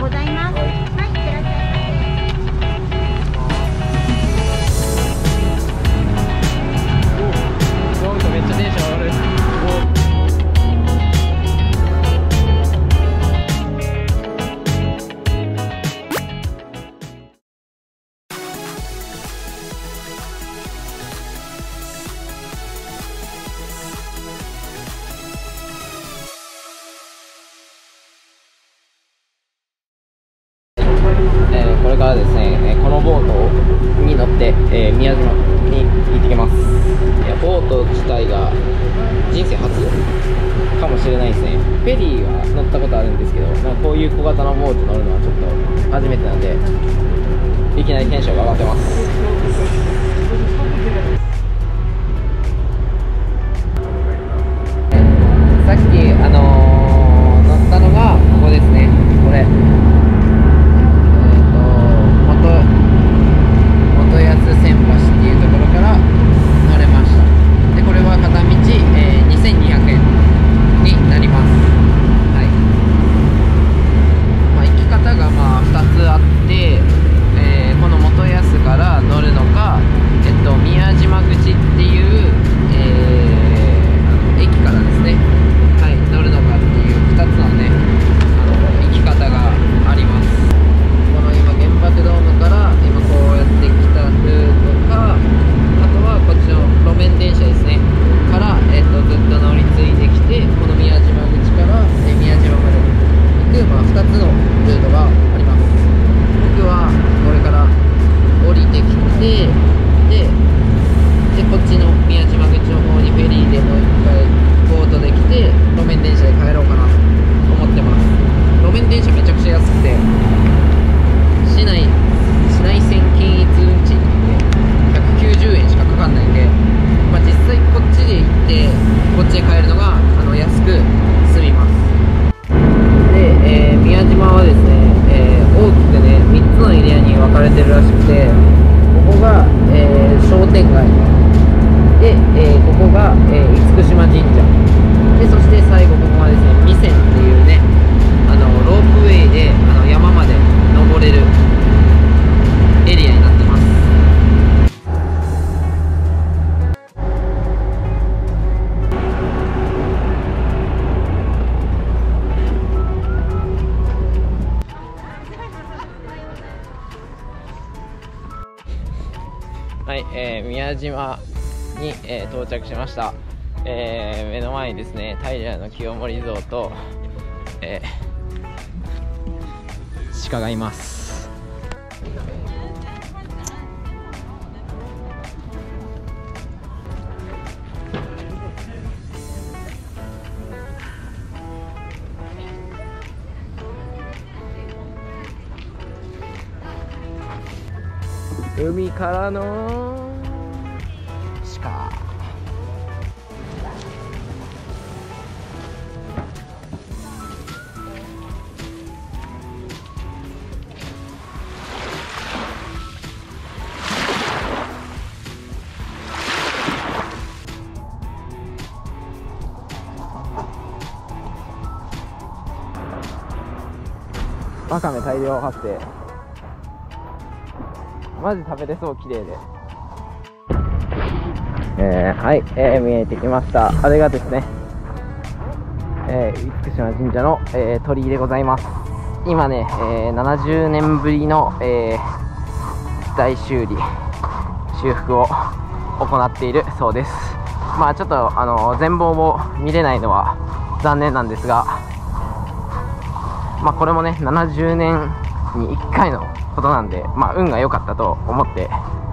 ございます。はい、いってらっしゃいまめっちゃテンション上がる。これからですね、このボートに乗って、宮島に行ってきます。ボート自体が人生初かもしれないですね。フェリーは乗ったことあるんですけど、こういう小型のボート乗るのはちょっと初めてなんで、いきなりテンションが上がってます。さっき乗ったのがここですね。これ元安千橋っていうところから乗れました。でこれは片道、2200円になります。はい。行き方が2つあって、この元安から乗るのか、宮島口っていう、駅からですね、はい、乗るのかっていう2つのね、行き方があります。この今原爆ドームから今こうやってきたルートか、あとはこっちの路面電車ですねから、ずっと乗り継いできて、この宮島口から、宮島まで行く、2つのルートがあります。僕はこれから降りてきて、でこっちの宮島口の方にフェリーでもう一回ボートで来て、路面電車で帰ろうかなと思ってます。路面電車めちゃくちゃ安くて、市内線均一運賃で190円しかかかんないんで、実際こっちで行ってこっちで帰るのが安く済みます。で、宮島はですね、大きくね3つのエリアに分かれてるらしくて、ここが、商店街で、ここが、厳島神社で、そして最後ここがですね弥山っていうね、ロープウェイで山まで登れるエリアになってます。はい、宮島に、到着しました。目の前にですね、平の清盛像と、鹿がいます。海からの鹿。わかめ大量発生。マジ食べれそう、綺麗で。はい、見えてきました。あれがですね、厳島神社の、鳥居でございます。今ね、70年ぶりの、大修理修復を行っているそうです。ちょっと全貌を見れないのは残念なんですが、これもね70年に1回のことなんで、運が良かったと思って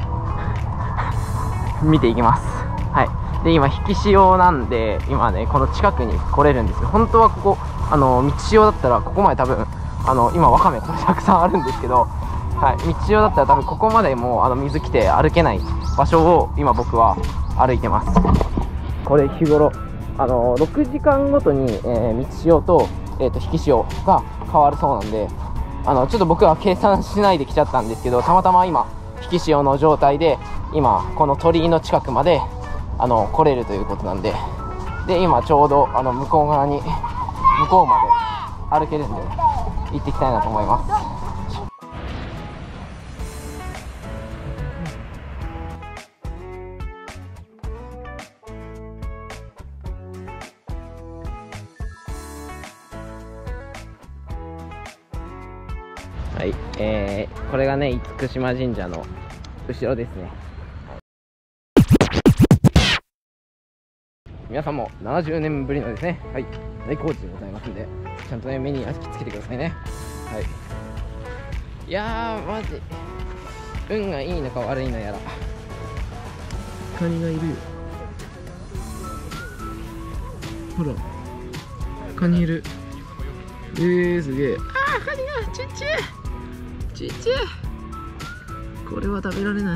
見ていきます。はい。で今引き潮なんで、今ねこの近くに来れるんですけど、本当はここ道潮だったらここまで多分今わかめこれたくさんあるんですけど、はい、道潮だったら多分ここまでもう水来て歩けない場所を今僕は歩いてます。これ日頃6時間ごとに、道潮と、引き潮が変わるそうなんで、ちょっと僕は計算しないで来ちゃったんですけど、たまたま今引き潮の状態で今この鳥居の近くまで来れるということなんで、今ちょうど向こう側に向こうまで歩けるんで、 行ってきたいなと思います。はい、これがね厳島神社の後ろですね。皆さんも70年ぶりのですね、はい、大工事でございますんで、ちゃんとね目に焼き付けてくださいね。はい、いやーマジ運がいいのか悪いのやら、カニがいるよ。ほらカニいる。すげえ。あーカニがちっちゃいちっちゃい。これは食べられない。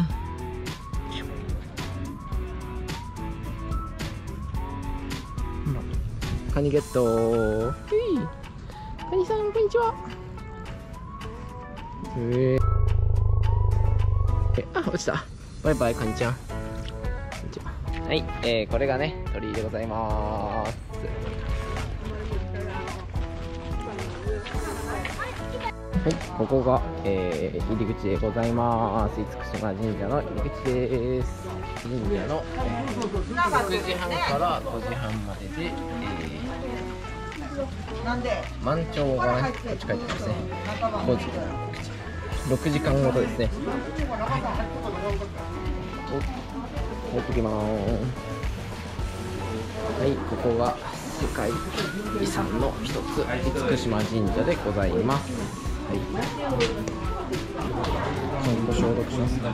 カニゲット。カニさんこんにちは。あ、落ちた。バイバイカニちゃん。こんにちは。はい、これがね鳥居でございます。はい、ここが、入り口でございます。厳島神社の入り口です。神社の、6時半から5時半までで、満潮がね、こっち書いてますね。5時、6時間ごとですね。入ってきます。はい、ここが世界遺産の一つ、厳島神社でございます。はい、ちゃんと消毒しますね。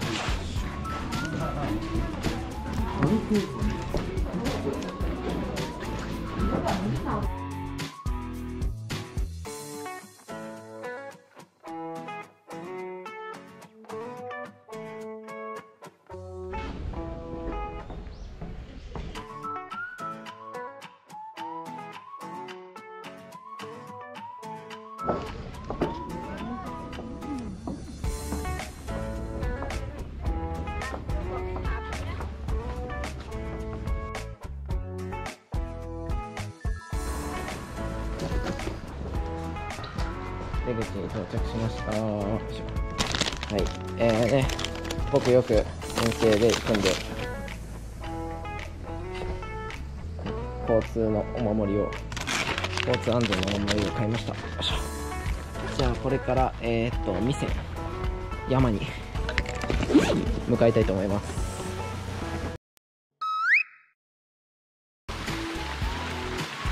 出口に到着しました。はい、僕よく先生で組んで交通のお守りを、交通安全のお守りを買いました。よいしょ。じゃあこれから店山に向かいたいと思います。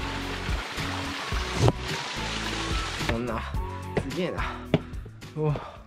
そんなすげえな。お